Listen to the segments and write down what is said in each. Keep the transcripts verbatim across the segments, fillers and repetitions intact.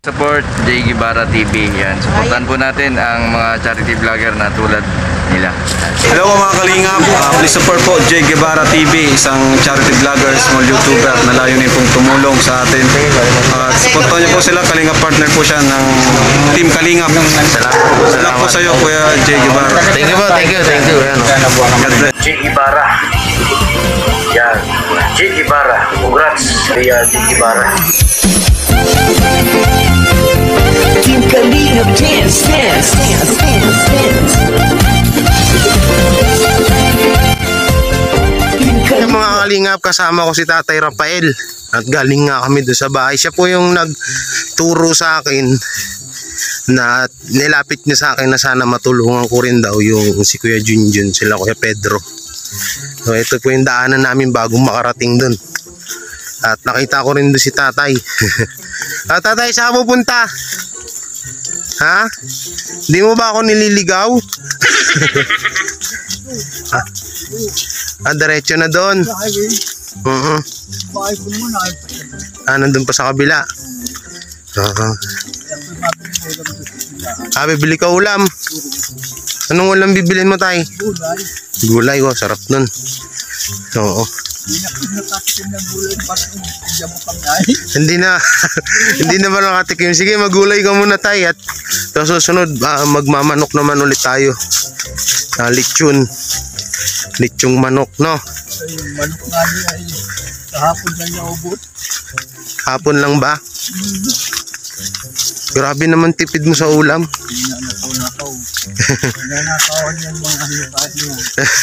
Support J. Guevara T V. Yan. Supportan po natin ang mga charity vlogger na tulad nila. Hello po mga kalingap. Uh, please support po J. Guevara T V, isang charity vlogger, small YouTuber na layunin pong tumulong sa atin. Uh, supportan niyo po sila. Kalingap partner po siya ng Team Kalingap. Salamat po. Salamat po sa iyo, Kuya J. Guevara. Thank you po. Thank you. Thank you. Yan. God bless. J. Guevara. Yan. J. Guevara. Congrats kay uh, J. Guevara. Team Kalingap dance, dance, dance, dance, dance. Yung mga kalingap, kasama ko si Tatay Rafael at galing nga kami doon sa bahay. Siya po yung nagturo sa akin na nilapit niya sa akin na sana matulungan ko rin daw yung si Kuya Junjun, sila Kuya Pedro. So ito po yung daanan namin bago makarating doon. At nakita ko rin doon si Tatay. Ah, Tatay, saan mo punta? Ha? Hindi mo ba ako nililigaw? ah, ah, diretso na doon. Uh -huh. Ah, nandun pa sa kabila. Uh -huh. Ah, bibili ka ulam. Anong ulam bibilin mo, Tay? Gulay. Gulay, oh, sarap nun. Oo. Hindi na hindi na ba nakatikim? Sige, magulay ka muna, Tay, at tapos susunod uh, magmamanok naman ulit tayo. Uh, lechon. Lechong manok, no? Ay, manok nga niya ay kahapon lang naubot. Hapon lang ba? Hmm. Grabe naman tipid mo sa ulam. Hindi na nakaw-nakaw. Hindi na nakaw yung mga halipat niya.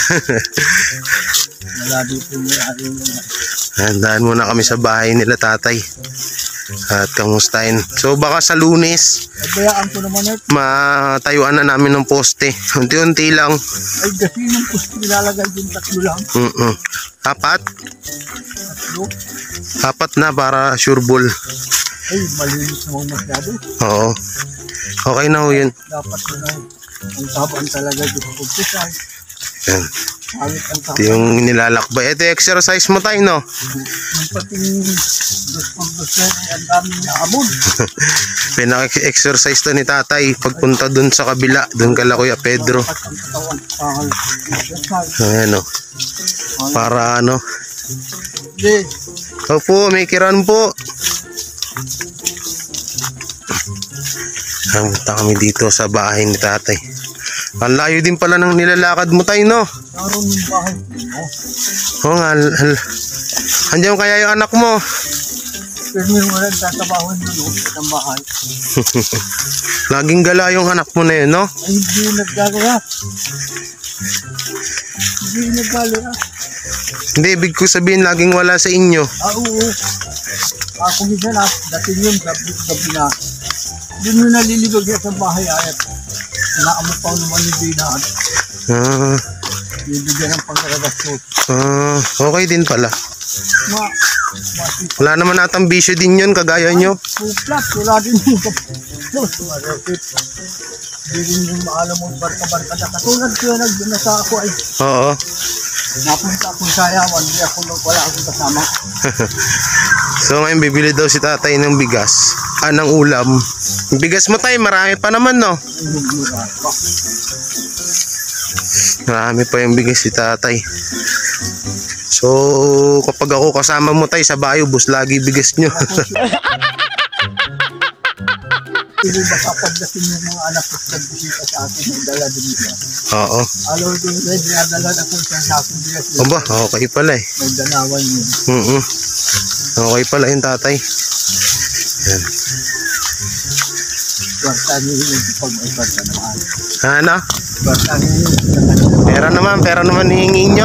Wala dito yung aking mga. Handaan muna kami sa bahay nila, Tatay. At kamustahin. So baka sa Lunes Bayaan ko naman eh. matayuan na namin ng poste. Unti-unti lang. Ay, kasi yung pusto nilalagay din tatlo lang. Mm -mm. Apat? Tatlo. Apat na para sure ball. Ay, malinis naman masyado. Oo. Okay na ho yun. Dapat na lang. Ang tabaan talaga dito sa pagkisay. Yan. Pangit ang Ito tabaan. yung nilalakbay. Ito yung exercise mo, Tay, no? Yung pating dos pang dos na ang dami na amon. Pinaka-exercise to ni Tatay. Pagpunta dun sa kabila, dun kala Kuya Pedro. Dapat ang katawan pangal. Ayan, o. Para ano. Hindi. Opo, may kiran po. Punta kami dito sa bahay ni Tatay. Ang layo din pala ng nilalakad mo, Tay, no? Naroon yung bahay mo. Oo nga. Andiyan kaya yung anak mo? Pero may wala tatabawin doon sa bahay. Laging gala yung anak mo na yun, no? Ay, hindi naggagawa. Hindi naggagawa. Hindi, ibig ko sabihin laging wala sa inyo. Ah, oo. Ako minsan na, dating yun, gabi-gabi na. Doon mo nalilibag yan sa bahay ayat. Naamot pa naman yung binaan. Ah, Bibigyan ng pangkarabas ko. ah, okay din pala. Ma, masipag. Wala naman natang bisyo din yun, kagaya nyo. Suplat, wala din yung kapos. Marapit. Hindi rin yung maalam mo barka-barka na. Katulad ko yan, nasa ako ay Oo. napunta akong sayawan. Hindi ako, wala akong kasama. So ngayon bibili daw si Tatay ng bigas. Ah, ng ulam. Yung bigas mo, Tay, marami pa naman, no? Marami pa yung bigas si Tatay. So kapag ako kasama mo, Tay, sa bayo, bus lagi bigas nyo. Hindi ba kapagdating yung mga anak ko nagbisita sa akin ng dala dito. Oo. Alaw din na dinadala na kung saan sa akin bilas. Aba, okay pala eh. May danawan yun. Mm -mm. Okay pala yung Tatay. Yan. Kwarta niyo yun pag may kwarta naman. Ano? Kwarta niyo yun. Pera naman, pera naman hihingi nyo.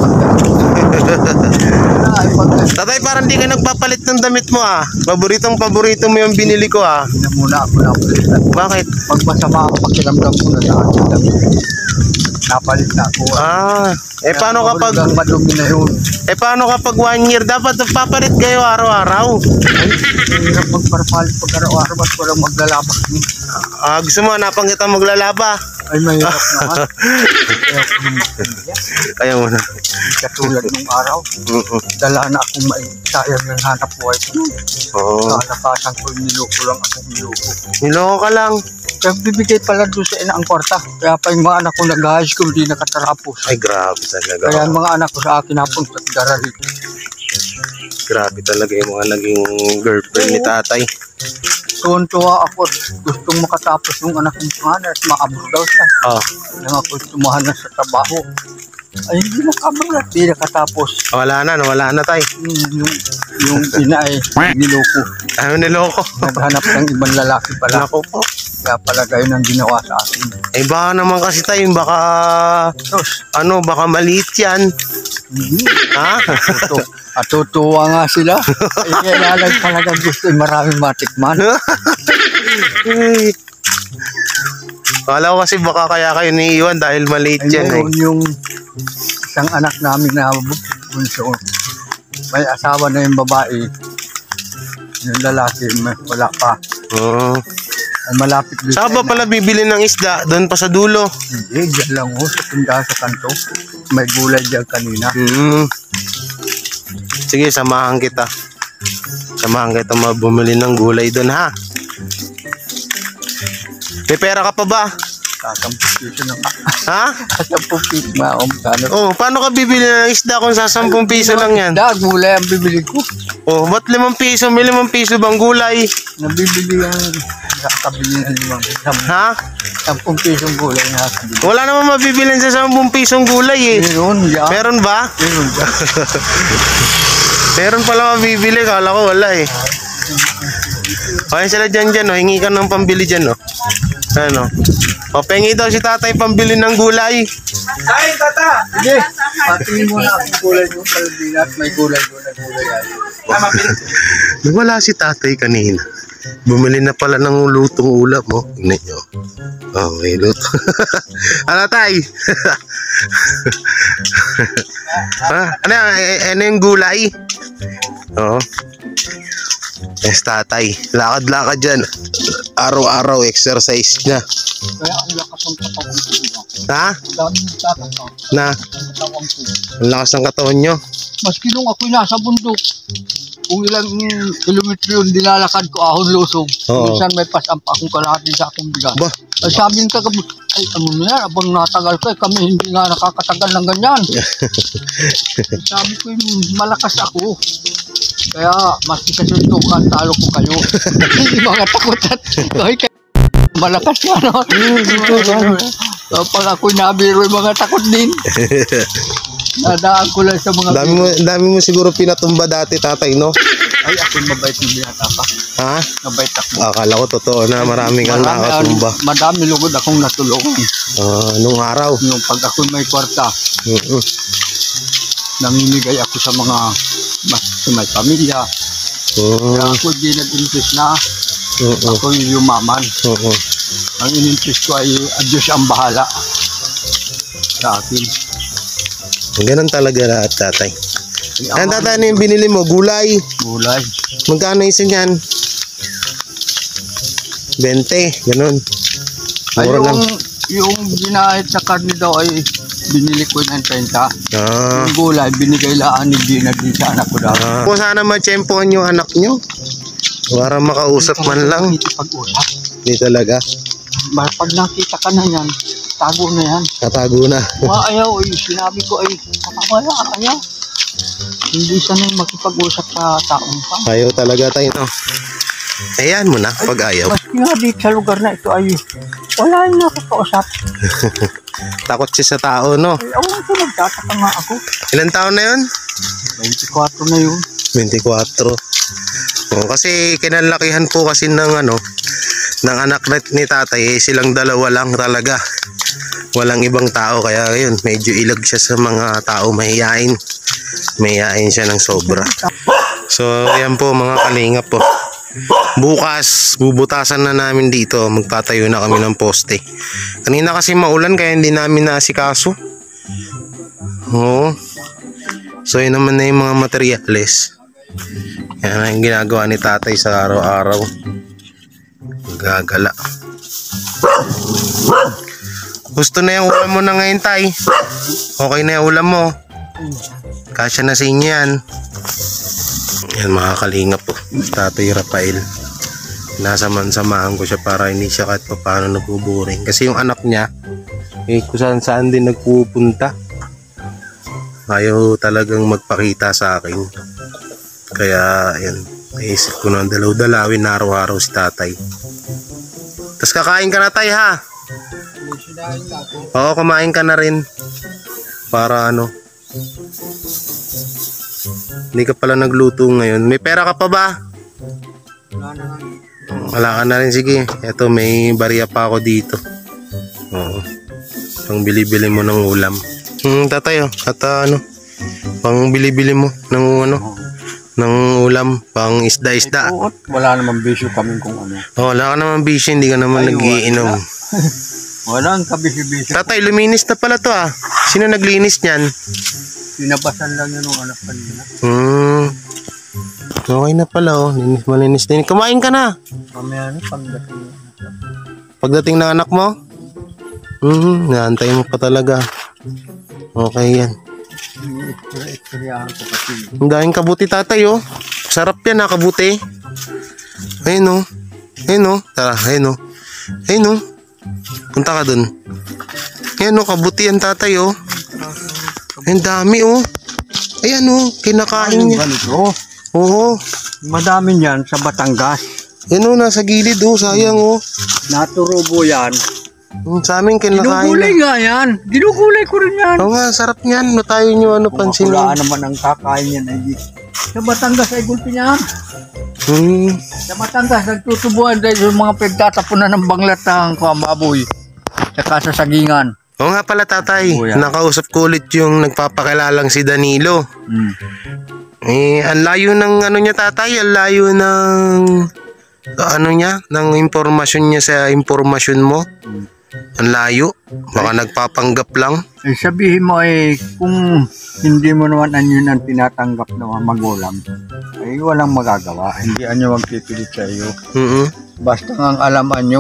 Ay, pag Tatay, parang di ka nagpapalit ng damit mo, ah. Paboritong paborito mo yung binili ko, ah. pinamuna ako na ulitan. Bakit? Pag masama ako, pakiramdam ko na sa akin damit. Napalit na ako. Ah, eh paano kapag Hanggang madumi na yun. eh paano kapag one year dapat nagpapalit kayo araw-araw? Ay, hirap magparpalit pag araw-araw. Ba't walang maglalabas. Ah, gusto mo hanapan kita maglalaba? Ay, mahirap naman. Kaya ako nung makikita. Ayaw mo na. Katulad nung araw. Oo. Dala na akong may sayang ng hanap buhay ko. Oo. Kalakasan ko, niloko lang ako niloko. Niloko ka lang. Kaya bibigay pala doon sa ina ang kwarta. Kaya pa yung mga anak ko nag-high school, di nakatarapos. Ay, grabe talaga. Kaya ang mga anak ko sa akin napunta sa Darali. Grabe talaga yung mga naging girlfriend ni tatay. Tuwan-tuwa ako at gustong makatapos yung anak kong pangalan at maabot daw siya. Oh. Nang ako tumahan na sa trabaho. Ay, hindi nakabot at di nakatapos. Wala na, nawala na tay. Hmm, yung, yung ina ay niloko. Ano niloko? Naghanap ng ibang lalaki pala. Nako po. Kaya pala gayon ang ginawa sa akin. Eh baka naman kasi tayo, baka, Tos, ano, baka maliit yan. hindi. Ha? Tuto. At tutuwa nga sila. Ay, kailangan talaga gusto yung maraming matikman. Ay. Kala ko kasi baka kaya kayo niiwan dahil maliit yan eh. Ayun, yung isang anak namin na bunso. May asawa na yung babae. Yung lalaki, may, wala pa. Oo. Ay malapit doon. Saan ba pala bibili ng isda? Doon pa sa dulo. Hindi, dyan lang ho, sa tindahan sa kanto. May gulay dyan kanina. Hmm. Sige, samahan kita. Samahan kita mabumili ng gulay doon ha. May pera ka pa ba? Sasampung piso na ka. Ha? Sasampung piso na ako magkano. Oh, paano ka bibili ng isda kung sa sampung piso lang yan? Da, gulay ang bibili ko. Oh, ba't limang piso? May limang piso bang gulay? Nabibili yung nakakabili ng limang sam- Ha? sampung pisong gulay na nakakabili. Wala naman mabibilin sa sampung pisong gulay eh. Meron dyan. Meron ba? Meron dyan. Meron pala mabibili. Kala ko wala eh. Kaya sila dyan dyan, oh. Hingi ka ng pambili dyan, oh. Ano? O, pengi daw si tatay pambili ng gulay. Ay, tata! Sige, patingin mo na ang gulay mo sa Lubina at may gulay mo na gulay yan. Wala si tatay kanina. Bumili na pala ng lutong ulam, oh. Tingnan nyo. Oh, may luto. Ano, tay? Ha? Ano, eh, ano yung gulay? Oo. Yes, tatay. Lakad-lakad dyan. Araw-araw exercise niya. Kaya ang lakas ng katawan ko dito. Ha? Dami ng tatataw. Na? Katawan ko. Ang lakas ng katawan nyo. Maski nung ako'y nasa bundok, kung ilang mm, kilometro yun, dilalakad ko ahon lusog. Oo. Minsan may pasampa akong kalahati sa akong bigat. Ba? Ay sabi ng kagabi, ay ano na yan, abang natagal ko, eh, kami hindi nga nakakatagal ng ganyan. Ay, sabi ko, "Hmm, malakas ako. Kaya maski sa suntukan, talo ko kayo." Hindi mga takot at kahit kayo, malakas yan. No? Kapag ako'y nabiro, yung mga takot din. Nadaan ko lang sa mga Dami mo, dami mo siguro pinatumba dati, tatay, no? ay, ako'y mabait ng binata pa. Ha? Mabait ako. Akala ko totoo na marami kang Marami, nakatumba. madami lugod akong natulungan. Ah, nung araw. Yung pag ako'y may kwarta, Mm-mm. namimigay ako sa mga mas may pamilya. Oo. Kaya ako di nag-interest na Oo. ako'y yumaman. Oo. Ang in-interest ko ay ah, Diyos ang bahala sa akin. Ganun talaga lahat, tatay. Ang tatay, ano yung binili mo? Gulay. Gulay. Magkano isa niyan? bente. Ganun. Ay, Mura lang. yung, yung ginahit sa karne daw ay binili ko ng trenta. Ah. Yung gulay, binigay laan ni Gina din sa anak ko daw. Ah. Kung sana matsyempohan yung anak nyo. Para makausap man lang. Hindi pag-usap. Hindi talaga. Pag nakita ka na yan, tago na yan. Katago na. Mga ayaw, eh, sinabi ko ay wala, ayaw. Hindi sanay makipag-usap sa taong pa. Ayaw talaga tayo, no? Ayan mo na, pag ayaw. Maski nga dito sa lugar na ito ay wala yung nakakausap. Takot siya sa tao, no? Ay, awan ko, nagtataka nga ako. Ilan taon na yun? twenty-four na yun. twenty-four. Oh, kasi kinalakihan po kasi ng ano, ng anak ni tatay, eh, silang dalawa lang talaga. Walang ibang tao, kaya yun, medyo ilag siya sa mga tao, mahihain. Mahihain siya ng sobra. So, yan po mga kalingap po. Bukas, bubutasan na namin dito. Magtatayo na kami ng poste. Kanina kasi maulan, kaya hindi namin naasikaso. Oo. So, yun naman na yung mga materyales. Yan ang ginagawa ni tatay sa araw-araw. Gagala. Gusto na yung ulam mo na ngayon, tay. Okay na yung ulam mo. Kasya na sa inyo yan. Yan mga kalingap po. Tatay Rafael. Nasaman-samahan ko siya para hindi siya kahit paano nagbuburing. Kasi yung anak niya, eh kung saan saan din nagpupunta. Ayaw talagang magpakita sa akin. Kaya yan, naisip ko na dalaw-dalawin na araw-araw si tatay. Tapos kakain ka na, tay, ha? Oo, kumain ka na rin. Para ano, hindi ka pala nagluto ngayon. May pera ka pa ba? Wala ka na rin, sige. Eto, may bariya pa ako dito. Oo. Pang bili-bili mo ng ulam. Hmm, tatay, oh. At uh, ano, pang bili-bili mo ng ano, ng ulam, pang isda-isda. Oo, wala namang bisyo kami kung ano. Oh, wala ka naman bisyo, hindi ka naman Ay, nagiinom. wala. Walang kabisyo-bisyo. Tatay, luminis na pala to, ah. Sino naglinis niyan? Pinabasan lang yun ng anak kanina. Hmm. Okay na pala, oh. Linis, malinis din. Kumain ka na. Mamaya na pagdating. Pagdating ng anak mo? Hmm, naantay mo pa talaga. Okay yan. Istoryahan ko kasi. Ang daming kabuti, tatay, oh. Sarap yan, ha, kabuti. Ayun, oh. Ayun, oh. Tara, ayun, oh. Ayun, oh. Punta ka dun. Ayan, oh. Kabuti yan, tatay, oh. Ang dami, oh. Ayan, oh. Kinakain niya. Ganito. Oo. Madami yan sa Batangas. Yan, oh. Nasa gilid, oh. Sayang, oh. Naturubo yan. Hmm, sa amin, kinakain Ginugulay na. nga yan. Ginugulay ko rin yan. Oo nga, sarap niyan. No, tayo nyo, ano, pansin Wala niyo. naman ang kakain yan. Ay, sa Batangas ay gulpi niyan. Hmm. Sa Batangas, nagtutubuan dahil yung mga pagtatapunan ng banglat ng kumababoy. Saka sa sagingan. Oo nga pala, tatay. Oo, yan. Nakausap ko ulit yung nagpapakilalang si Danilo. Hmm. Eh, ang layo ng ano niya, tatay. Ang layo ng ano niya, ng impormasyon niya sa impormasyon mo. Ang layo. Baka nagpapanggap lang. Eh, sabihin mo ay kung hindi mo naman anyo ang tinatanggap ng mga magulang, ay walang magagawa. Hindi anyo magpipilit sa iyo. Mm-mm. Basta ang alam anyo,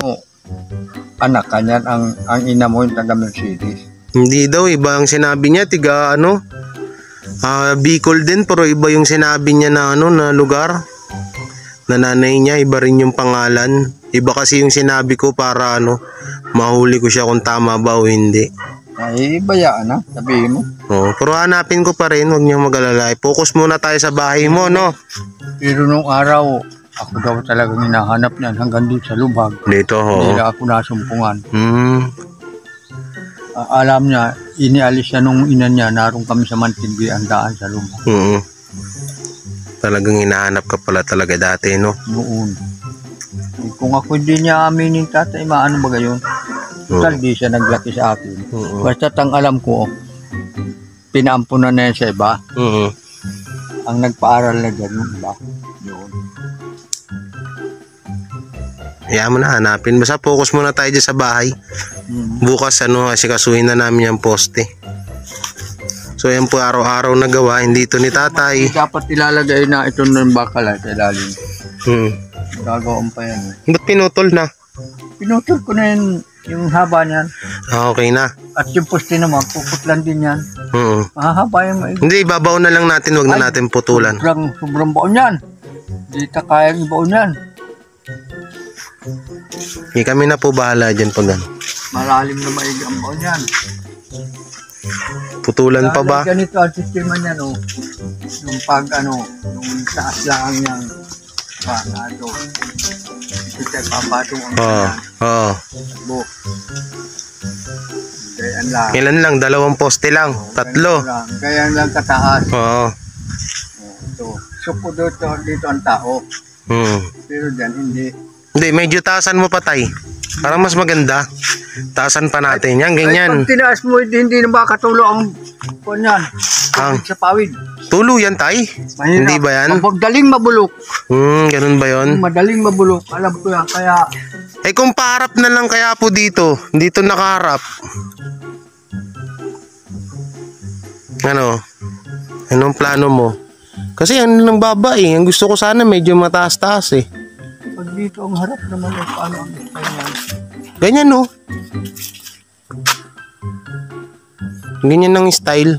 anak ka niyan, ang, ang ina mo yung taga Mercedes. Hindi daw, iba ang sinabi niya. Tiga ano, ah, Bicol din, pero iba yung sinabi niya na ano, na lugar. Na nanay niya, iba rin yung pangalan. Iba kasi yung sinabi ko para ano, mahuli ko siya kung tama ba o hindi. Ay, bayaan na, sabihin mo. Oh, pero hanapin ko pa rin, huwag niyong mag-alala. Focus muna tayo sa bahay mo, no? Pero nung araw, ako daw talagang hinahanap niyan hanggang dito sa lubhag. Dito, Hindi ho. na ako nasumpungan. Hmm. Ah, alam niya, inialis siya nung ina niya, naroon kami sa Mantinbi, ang daan sa lubhag. Mm. Talagang hinahanap ka pala talaga dati, no? Noon. Eh, kung ako hindi niya aminin, tatay, maano ba gayon? Total, di siya naglaki sa akin. Oo. Basta ang alam ko, pinaampunan na yan sa iba. Mm. Ang nagpaaral na dyan yung iba. Yun. Hayaan mo na, hanapin. Basta focus muna tayo dyan sa bahay. Mm. Bukas, ano, asikasuhin na namin yung poste. So, yan po araw-araw na gawa. Hindi ito ni tatay. Dapat ilalagay na ito ng bakal ay sa ilalim. Hmm. Gagawin pa yan. Ba't pinutol na? Pinutol ko na yun, yung haba niyan. Ah, okay na. At yung poste naman, puputlan din yan. Hmm. Mahahaba yung maig. Hindi, ibabaw na lang natin. Huwag na Ay, natin putulan. Sobrang, sobrang baon yan. Hindi ka kayang baon yan. Okay, kami na po bahala dyan pag ano. Malalim na maig ang baon yan. Putulan pa ba? Dahil ganito ang sistema niya, no? Yung pag, ano, yung taas lang niyang panado. Ito siya papatong ang Oo. Oo. bo. Kaya lang. Ilan lang? Dalawang poste lang. Tatlo. Ganito lang. Kaya lang kataas. Oo. Oh, ito. Suko dito, dito ang tao. Hmm. Pero dyan, hindi. Hindi, medyo taasan mo pa, tay. Para mas maganda. Taasan pa natin. Yan, Ay, ganyan. pag tinaas mo, hindi, hindi na makatulo ang kunyan. Ang Sa pawid. tulo yan, tay. Mahirap. Hindi ba yan? Madaling mabulok. Hmm, ganun ba yon? Madaling mabulok. Alam ko yan. Kaya, Eh kung paharap na lang kaya po dito. Dito nakaharap. Ano? Anong plano mo? Kasi yan lang baba eh. Ang gusto ko sana medyo mataas-taas eh. pag dito ang harap naman, ay paano ang ganyan. Ganyan no. Ganyan ang style.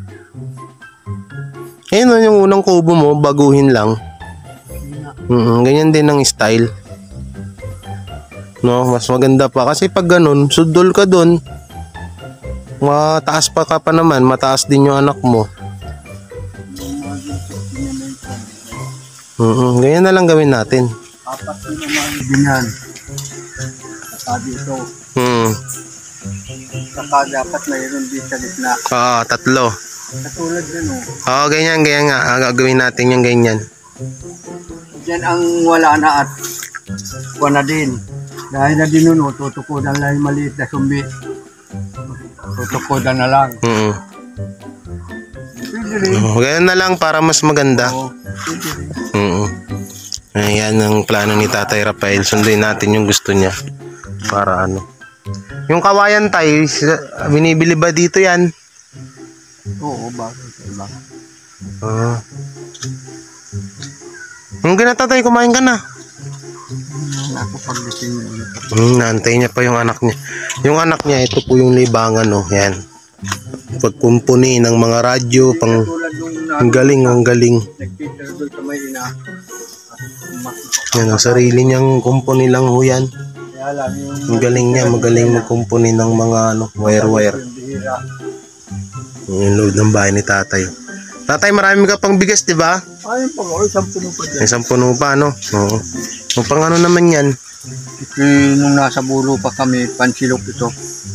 Ayun o, yung unang kubo mo, baguhin lang. Mm, ganyan din ang style. No, mas maganda pa. Kasi pag ganun, sudol ka dun. Mataas pa ka pa naman. Mataas din yung anak mo. Mm, ganyan na lang gawin natin. Apat na naman binyan. Saka dito. Hmm. Saka dapat mayroon din sa gitna. Oo, tatlo. Katulad din o. Oo, ganyan, ganyan nga. Ah, gagawin natin yung ganyan. Diyan ang wala na at wala din. Dahil na din nun, tutukodan lang yung maliit na sumbi. Tutukodan na lang. Mm. Pwede rin. Oh, ganyan na lang para mas maganda. Oo, pwede rin. Mm. Ayan ang plano ni Tatay Rafael. Sunduin natin yung gusto niya. Para ano. Yung kawayan tayo, binibili ba dito yan? Oo, bakit? Diba? Ah. Yung ginatatay, kumain ka na. Ako pagdating ulit. Hmm, naantay niya pa yung anak niya. Yung anak niya, ito po yung libangan, oh. Yan. Pagkumpuni ng mga radyo, pang... Tulad nung Ang galing, ang galing. nag-teacher doon sa may ina. Yan, ang sarili niyang kumpuni lang ho yan. Kaya lang yung... Ang galing niya, magaling magkumpuni ng mga ano, wire-wire. Yung bihira. Yung load ng bahay ni Tatay. Tatay, marami ka pang bigas, di ba? Ayun pa nga, isang puno pa dyan. Isang puno pa, no? Oo. Kung pang ano naman yan? Kasi nung nasa bulo pa kami, pansilok ito.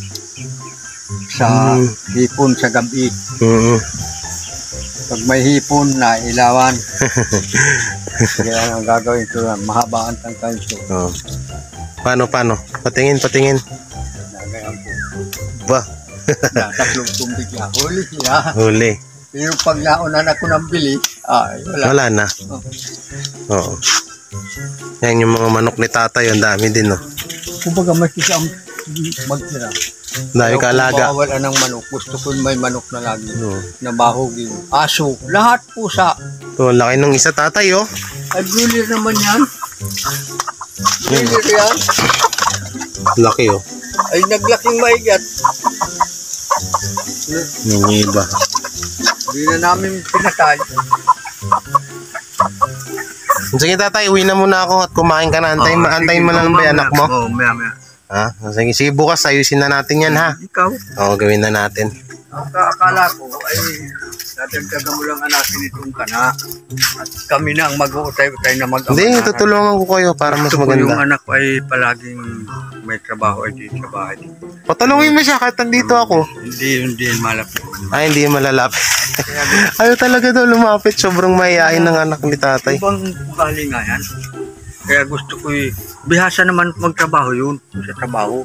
Sa Hmm. hipon sa gabi. Oo. Pag may hipon na ilawan. Kaya ang gagawin ko yan, mahaba ang tangkay ito. Oo. Paano, paano? Patingin, patingin. Nagayan po. Ba, Tatlong tumbig na. Huli siya. huli. Pero pag naunan ako ng bili, ay wala. Wala na. Oh. Oo. Yan yung mga manok ni Tatay, ang dami din, no? Kumbaga mas isang magtira. Dami kaalaga. Kung bawal ng manok, gusto ko may manok na lagi. Oo. Na bahugin. Aso, lahat pusa. Ito, laki ng isa, Tatay, oh. Ay, broiler naman yan. Broiler yan. Laki, oh. Ay, naglaking maigat. Yung iba. Hindi na namin pinatay. Sige, Tatay, uwi na muna ako at kumain ka na. Antayin, Oh, antayin sige, mo lang ba yung mamaya. anak mo? Oo, oh, maya maya. Ha? Sige, sige, bukas ayusin na natin yan, ha? Ikaw, Oo, gawin na natin. ang akala ko ay dadagdagan mo lang anasin itong kana. At kami na ang mag-uutay-utay na mag Hindi, tutulungan ko kayo para mas Gusto ko yung maganda. anak ko ay palaging may trabaho ay dito sa bahay. Patulungin mo siya kahit nandito ako. Hindi, hindi malapit. Ay, hindi malalapit. Ayaw talaga daw lumapit. Sobrang mahihain ng anak ni Tatay. Ibang ugali nga yan. Kaya gusto ko eh, bihasa naman magtrabaho yun sa trabaho.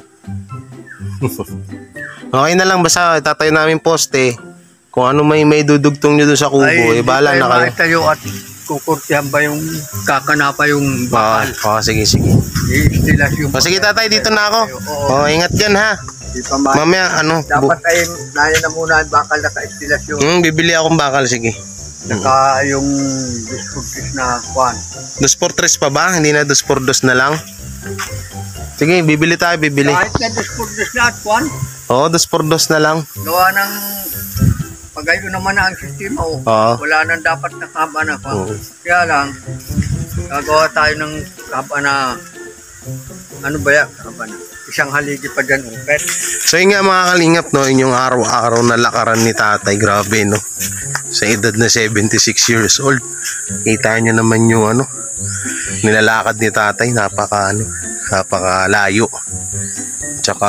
Okay na lang, basta tatayo namin poste. Kung ano may may dudugtong nyo doon sa kubo, eh, bahala na kayo. tayo at kukurtihan ba yung kakanapa yung Ah, bakal. oh, sige, sige. I-stilas yung O, sige, Tatay, dito na ako. Oo. Oh, ingat dyan, ha. Di pa ma- Mamaya, ano, bu- Dapat ay naya na muna ang bakal na ka-stilas yung hmm, bibili akong bakal, sige. saka yung disputis na kwan. Dos por tres pa ba? Hindi na dos por dos na lang? Sige, bibili tayo, bibili. Kahit na disputis na at kwan, Oo, dos por dos na lang. gawa ng pagayo naman na ang sistema o Oo. wala nang dapat na kaba na kwan. Oo. Kaya lang, gagawa tayo ng kaba na ano ba yan? Kaba na. Isang haligi pa dyan upet. So yun nga mga kalingap, no, yun yung araw-araw na lakaran ni Tatay. Grabe, no. Sa edad na seventy-six years old. Kita nyo naman yung ano, nilalakad ni Tatay. Napaka ano, napaka layo. Tsaka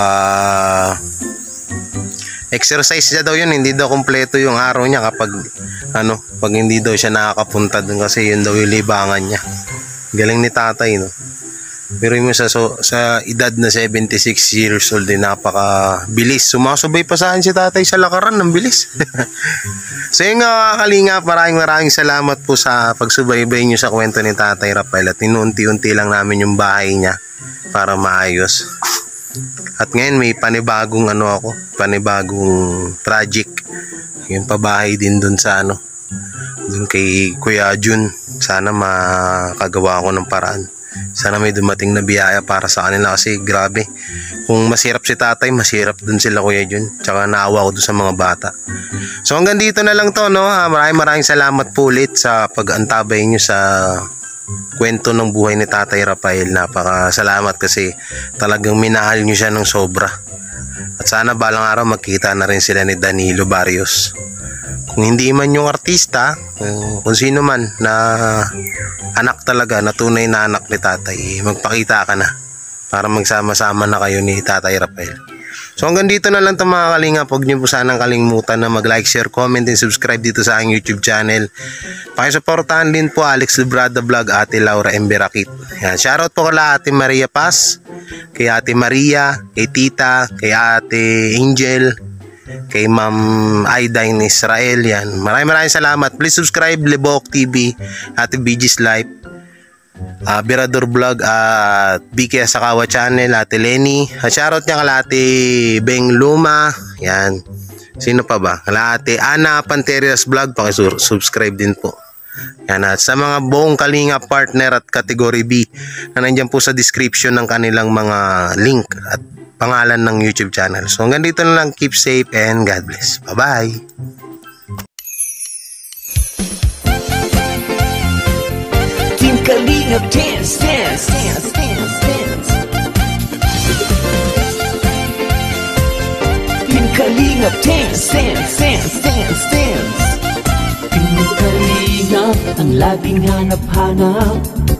exercise siya daw yun. Hindi daw kompleto yung araw niya kapag ano, pag hindi daw siya nakakapunta dun kasi yun daw yung libangan niya. Galing ni Tatay, no. Pero yung sa, so, sa edad na seventy-six years old din, napaka bilis. Sumasabay pa saan si Tatay sa lakaran, ng bilis. So yun nga kalinga, maraming maraming salamat po sa pagsubaybay nyo sa kwento ni Tatay Rafael. At inuunti-unti lang namin yung bahay niya para maayos. At ngayon may panibagong ano ako, panibagong project. Yung pabahay din dun sa ano, dun kay Kuya Jun. Sana makagawa ako ng paraan. Sana may dumating na biyaya para sa kanila kasi grabe. Kung masirap si tatay, masirap dun sila Kuya Jun. Tsaka naawa ko dun sa mga bata. So hanggang dito na lang to, no? Ah, maraming maraming salamat po ulit sa pag-antabay nyo sa kwento ng buhay ni Tatay Rafael. Napakasalamat kasi talagang minahal nyo siya ng sobra. At sana balang araw magkita na rin sila ni Danilo Barrios. Kung hindi man yung artista, uh, kung sino man na anak talaga, na tunay na anak ni tatay, magpakita ka na para magsama-sama na kayo ni Tatay Rafael. So hanggang dito na lang ito mga kalingap. Huwag niyo po sanang kalimutan na mag-like, share, comment, and subscribe dito sa aking YouTube channel. Pakisuportahan din po Alex Librada Vlog, Ate Laura Emberakit. Yan, shoutout po kala Ate Maria Paz, kay Ate Maria, kay Tita, kay Ate Angel, kay Ma'am Aida in Israel. Yan. Maraming maraming salamat. Please subscribe Libok T V, Ate B G's Life, uh, Birador Vlog at uh, B K Asakawa Channel, Ate Lenny. At shoutout niya kala Ate Beng Luma. Yan. Sino pa ba? Kala Ate Ana Panterias Vlog. Pakisubscribe din po. Yan, at sa mga buong Kalinga partner at category B na nandyan po sa description ng kanilang mga link at pangalan ng YouTube channel. So hanggang dito na lang. Keep safe and God bless. Bye-bye. Team Kalingap dance, dance, dance, dance, dance. Team Kalingap dance, dance, dance, dance, dance. Team Kalingap ang laging hanap-hanap.